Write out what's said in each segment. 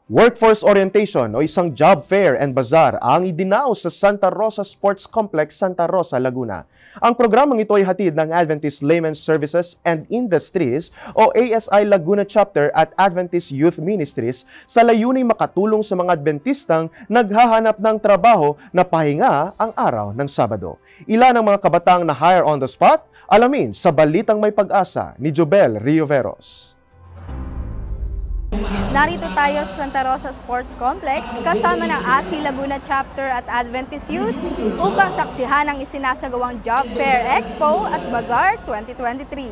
Workforce orientation o isang job fair and bazaar ang idinaos sa Santa Rosa Sports Complex, Santa Rosa, Laguna. Ang programang ito ay hatid ng Adventist Laymen's Services and Industries o ASI Laguna Chapter at Adventist Youth Ministries sa layuning makatulong sa mga Adventistang naghahanap ng trabaho na pahinga ang araw ng Sabado. Ilan ang mga kabataang na hire on the spot? Alamin sa Balitang May Pag-asa ni Jobel Rioveros. Narito tayo sa Santa Rosa Sports Complex kasama ng ASI Laguna Chapter at Adventist Youth upang saksihan ang isinasagawang Job Fair Expo at Bazaar 2023.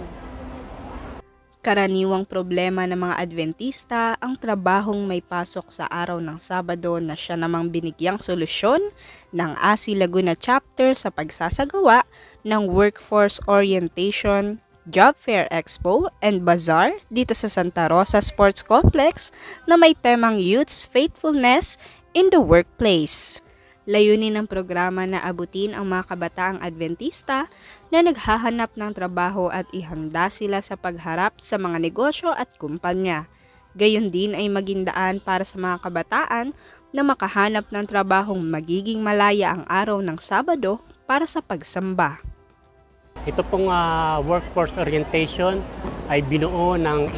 Karaniwang problema ng mga Adventista ang trabahong may pasok sa araw ng Sabado na siya namang binigyang solusyon ng ASI Laguna Chapter sa pagsasagawa ng Workforce Orientation, Job Fair Expo and Bazaar dito sa Santa Rosa Sports Complex na may temang Youth's Faithfulness in the Workplace. Layunin ng programa na abutin ang mga kabataang Adventista na naghahanap ng trabaho at ihanda sila sa pagharap sa mga negosyo at kumpanya. Gayon din ay maging daan para sa mga kabataan na makahanap ng trabahong magiging malaya ang araw ng Sabado para sa pagsamba. Ito pong workforce orientation ay binuo ng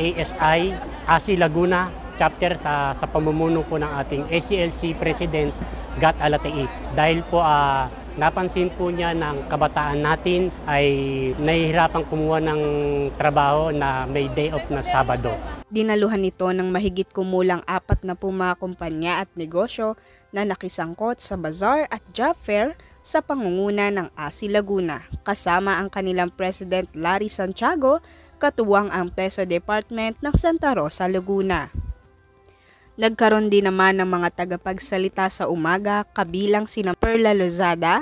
ASI Laguna Chapter sa pamumuno po ng ating ACLC President Gat Alatait. Dahil po napansin po niya ng kabataan natin ay nahihirapan kumuha ng trabaho na may day off na Sabado. Dinaluhan ito ng mahigit kumulang 40 mga kumpanya at negosyo na nakisangkot sa bazaar at job fair sa pangunguna ng ASI Laguna, kasama ang kanilang President Larry Santiago, katuwang ang Peso Department ng Santa Rosa, Laguna. Nagkaroon din naman ng mga tagapagsalita sa umaga kabilang sina Perla Lozada,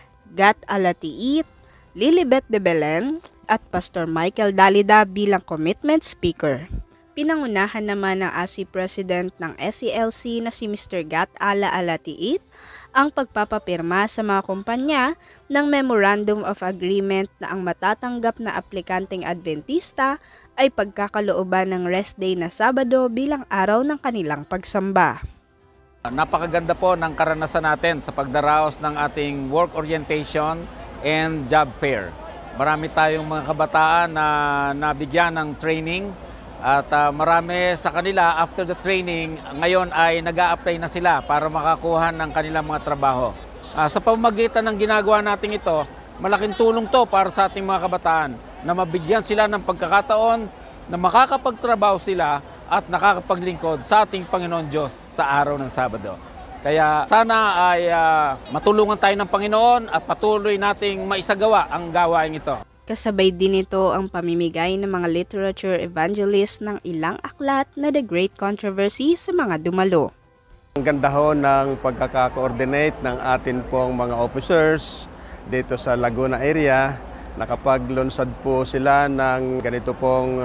Gat Alatait, Lilibet de Belen at Pastor Michael Dalida bilang commitment speaker. Pinangunahan naman ng ASI President ng SCLC na si Mr. Gat Alatait ang pagpapapirma sa mga kumpanya ng Memorandum of Agreement na ang matatanggap na aplikanteng Adventista ay pagkakalooban ng rest day na Sabado bilang araw ng kanilang pagsamba. Napakaganda po ng karanasan natin sa pagdaraos ng ating work orientation and job fair. Marami tayong mga kabataan na nabigyan ng training at marami sa kanila after the training ngayon ay nag-a-apply na sila para makakuha ng kanilang mga trabaho. Sa pamamagitan ng ginagawa natin ito, malaking tulong to para sa ating mga kabataan na mabigyan sila ng pagkakataon na makakapagtrabaho sila at nakakapaglingkod sa ating Panginoon Diyos sa araw ng Sabado. Kaya sana ay matulungan tayo ng Panginoon at patuloy nating maisagawa ang gawain ito. Kasabay din ito ang pamimigay ng mga literature evangelist ng ilang aklat na The Great Controversy sa mga dumalo. Ang ganda ho ng pagkaka-coordinate ng atin pong mga officers dito sa Laguna area. Nakapaglunsad po sila ng ganito pong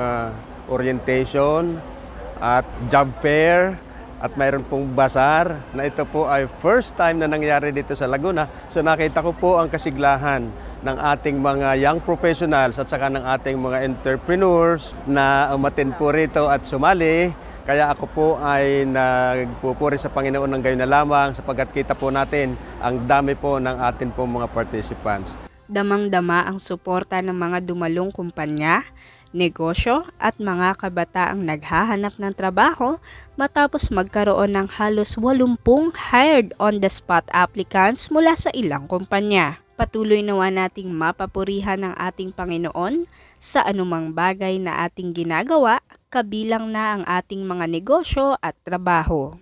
orientation at job fair at mayroon pong bazaar na ito po ay first time na nangyari dito sa Laguna. So nakita ko po ang kasiglahan ng ating mga young professionals at saka ng ating mga entrepreneurs na umatin po rito at sumali. Kaya ako po ay nagpupuri sa Panginoon ng gayon na lamang sapagkat kita po natin ang dami po ng atin po mga participants. Damang-dama ang suporta ng mga dumalong kumpanya, negosyo at mga kabataang naghahanap ng trabaho matapos magkaroon ng halos 80 hired on the spot applicants mula sa ilang kumpanya. Patuloy nawa nating mapapurihan ng ating Panginoon sa anumang bagay na ating ginagawa, kabilang na ang ating mga negosyo at trabaho.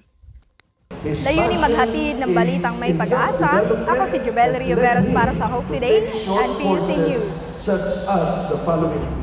Layunin maghatid ng balitang may pag-asa. Ako si Jobel Rioveros para sa Hope Today and PUC News.